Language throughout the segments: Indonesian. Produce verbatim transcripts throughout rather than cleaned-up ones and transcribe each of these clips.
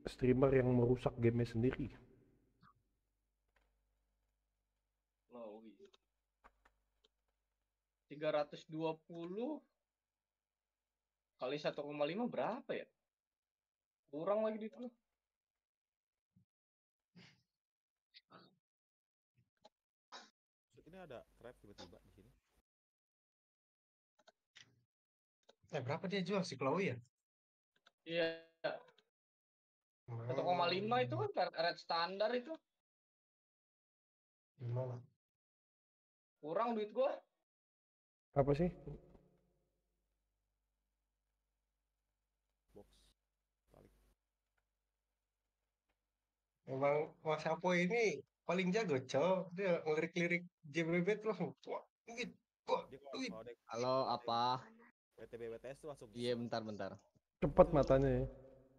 streamer yang merusak gamenya sendiri. Chloe. tiga ratus dua puluh kali satu koma lima berapa ya? Kurang lagi duit lu. Ini ada trap tiba-tiba di sini. Eh berapa dia jual si Chloe ya? Iya. satu koma lima itu kan red standar itu. Gimana? Kurang duit gua. Apa sih? Box. Balik. Emang Mas Apo ini paling jago, cow. Dia ngelirik-lirik J B B tuh langsung wah, duit, wah, Dia kalau duit. kalau ada Halo, apa? W T B W T S tuh langsung. Iya, bentar, bentar. Cepat matanya ya.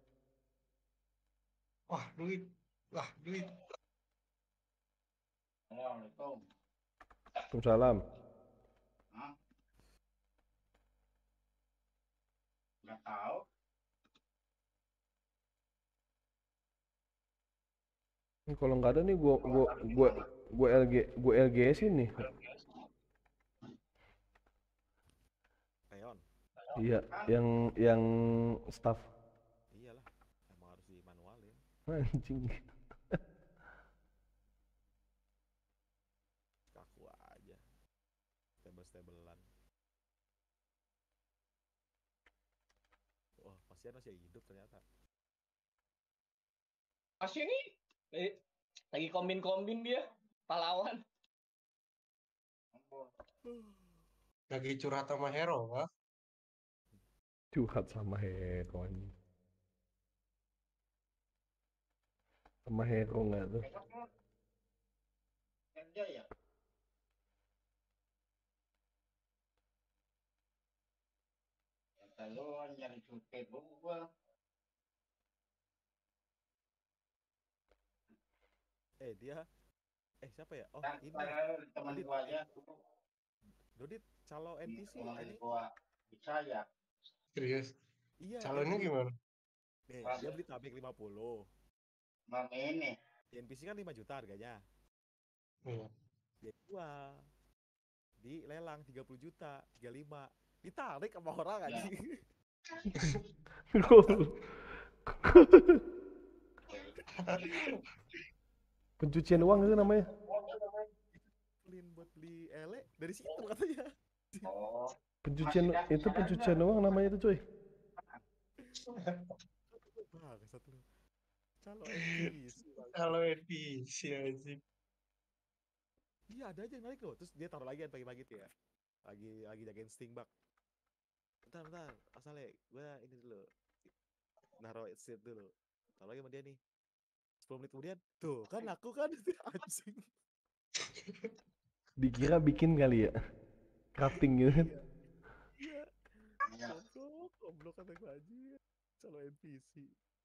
Wah, duit. Wah, duit. Assalamualaikum. Waalaikumsalam. Hah? Nggak tahu. Ini kalau nggak ada nih gua gua gua gua L G gua L G S ini. Reon. Iya, yang yang staff. Iyalah. Emang harus dimanualin. Anjing. Kaku aja. Stable-stabelan. Wah, pasien masih hidup ternyata. Masih ini eh, lagi kombin-kombin dia pahlawan. Lagi curhat sama Hero, Pak. Curhat sama Hero anjing. Sama Hero nggak tuh? Kerja ya? Kata lu nyari cukai gua. Eh, dia Eh, siapa ya? Oh, Kan ini. teman Dodit. gua aja. Dodit calo N P C Teman ini. gua bisa ya. Serius. Iya. Calonnya dia- gimana? Eh, dia beli tabek lima puluh. Mam ini. Di N P C kan lima juta harganya. Iya. Dia jual di lelang tiga puluh juta, tiga puluh lima. Ditarik sama orang Ya. anjing. Pencucian uang itu namanya. Beliin buat beli ele dari situ katanya. Oh. Pencucian Masih itu kasih pencucian aja. uang namanya itu coy. Wah, satu lu. Calo N P C. Kalau N P C anjing. Iya, ada aja yang narik loh. Terus dia taruh lagi pagi-pagi tuh ya. Lagi lagi jagain Stingbug. Bentar, bentar. Asalnya gue ini dulu. Naruh seat dulu. Taruh lagi sama dia nih. sepuluh menit kemudian, tuh kan aku kan anjing. Dikira bikin kali ya. Crafting gitu kan. Iya. Ya. Goblok, goblok kata gue aja. Calo N P C.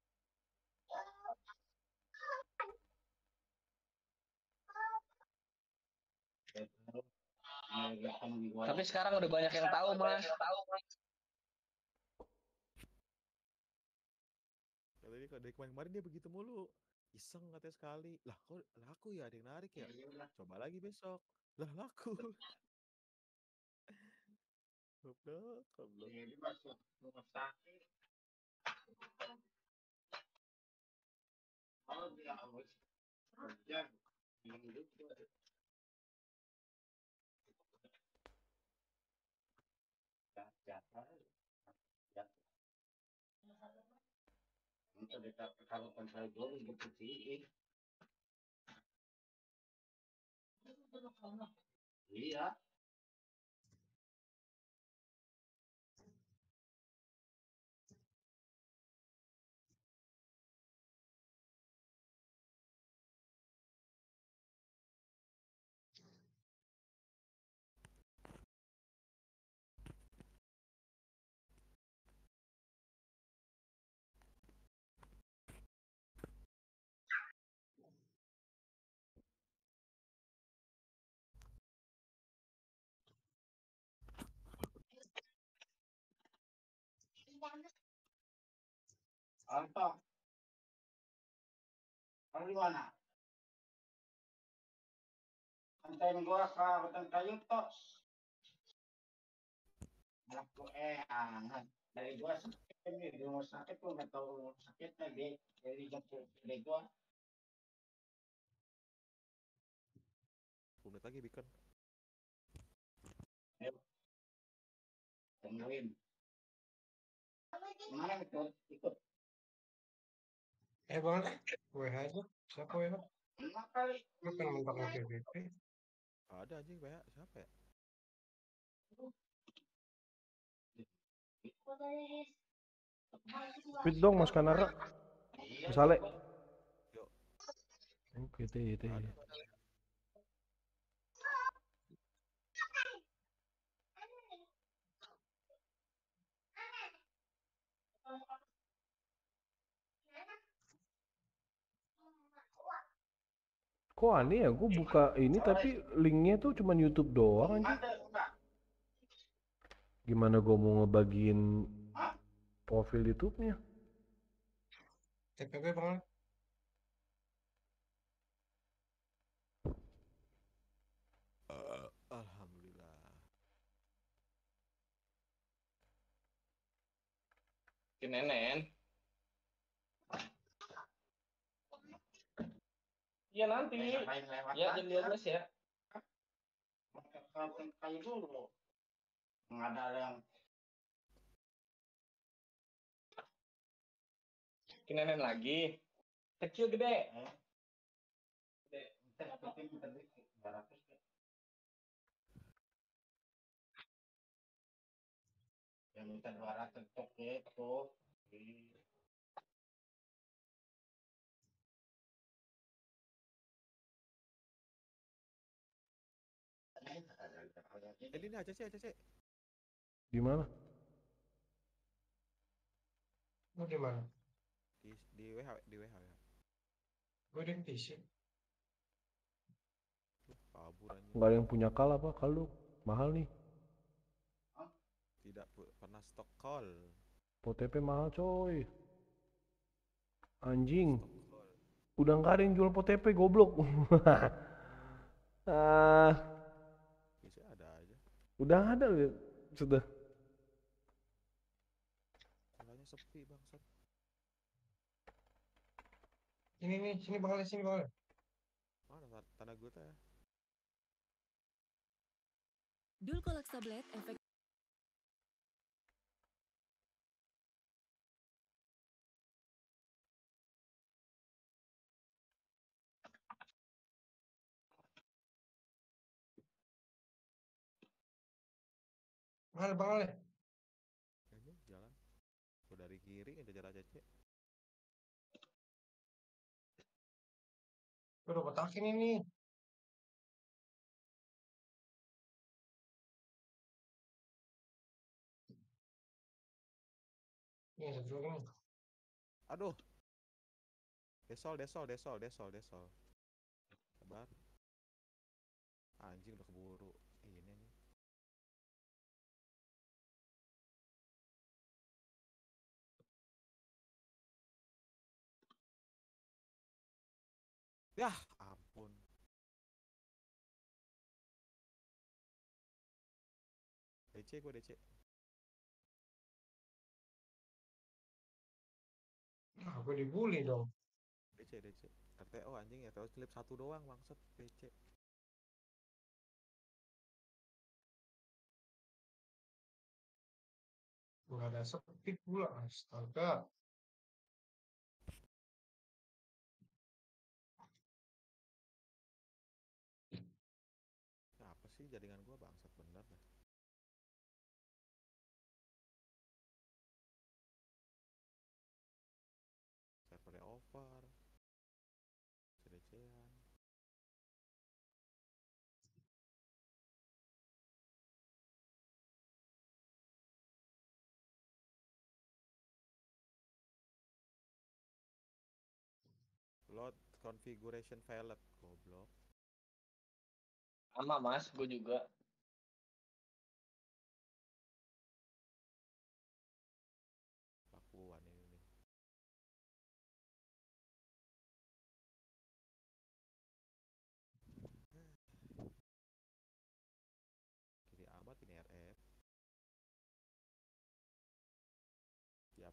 Tapi sekarang udah banyak yang tahu, Mas. Kata dia dari kemarin-kemarin dia begitu mulu. Iseng katanya sekali. Lah kok laku ya, ada yang narik ya? Coba lagi besok. Lah laku. Goblok, goblok. Jadi masuk rumah sakit. Kalau dia harus kerja, hidup Untuk dekat kalau kontrol dulu gitu sih. Iya. Apa? di mana? Antain gua ke hutan kayu tok. Anak gua eh ah, dari gua sakit nih di rumah sakit tuh nggak tahu sakitnya di dari jatuh dari gua. sepuluh menit lagi beacon. Ayo, temuin. Mana ikut? Ikut. Eh bang, W H aja. Siapa W H? Enak kali. Lu kan mentok P V P. Ada anjing P H siapa ya? Fit dong Mas Kanara. Iya, Mas Ale. Yuk, Oke, teh, teh. ada. Kok aneh ya, gue buka ini tapi linknya tuh cuman YouTube doang aja. Ada enggak? Gimana gue mau ngebagiin Hah? profil YouTube-nya? T P P bang. Alhamdulillah. Ke nenen. Iya nanti. Main lewat Ya jam dua belas ya. Kalau kayu dulu. Nggak ada yang Ke nenen lagi. Kecil gede. eh. Gede. Ntar seperti kita dikit, dua ratus ya. Yang minta dua ratus cek gitu. Eh ini aja sih, aja sih. Di mana? Lu di mana? Di di W H di W H ya. Gue di P C. Tuh, kabur anjing. Nggak ada yang punya kal apa? Kalau mahal nih. Tidak pu- pernah stok call. O T P mahal coy. Anjing. Stok call. Udah nggak ada yang jual O T P goblok. Ah, Biasanya ada aja. udah ada lihat. Sudah. Kalanya sepi bangsat. Ini nih, sini bang Ale, sini bang Ale. Mana ta- tanah gue teh? Dulcolax tablet efek Bang Ale, bang Ale. Ini jalan. Gue dari kiri ngejar aja cek. Gue udah kotakin ini. Ini satu lagi nih. Aduh. Desol, desol, desol, desol, desol. Sabar. Anjing udah keburu. Ini nih. Yah, ampun. D C gue D C. Ah, gue dibully dong. D C, D C. R T O anjing ya, R T O slip satu doang bangsat D C. Gak ada speed pula, astaga. Nah, apa sih jaringan gua bangsat bener dah. Servernya over. C D C-an. Load configuration failed, goblok. Sama mas, gue juga. Lakuan ini nih.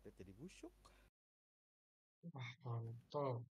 Atlet jadi busuk. Wah, kontol.